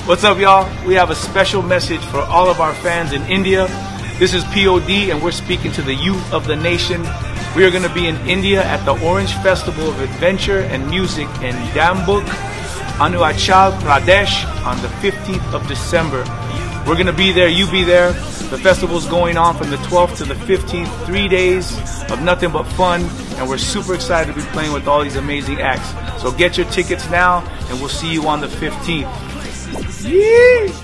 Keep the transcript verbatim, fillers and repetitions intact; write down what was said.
What's up, y'all? We have a special message for all of our fans in India. This is P O D and we're speaking to the youth of the nation. We are going to be in India at the Orange Festival of Adventure and Music in Dambuk, Arunachal Pradesh on the fifteenth of December. We're going to be there, you be there. The festival's going on from the twelfth to the fifteenth, three days of nothing but fun, and we're super excited to be playing with all these amazing acts. So get your tickets now, and we'll see you on the fifteenth. Yeah.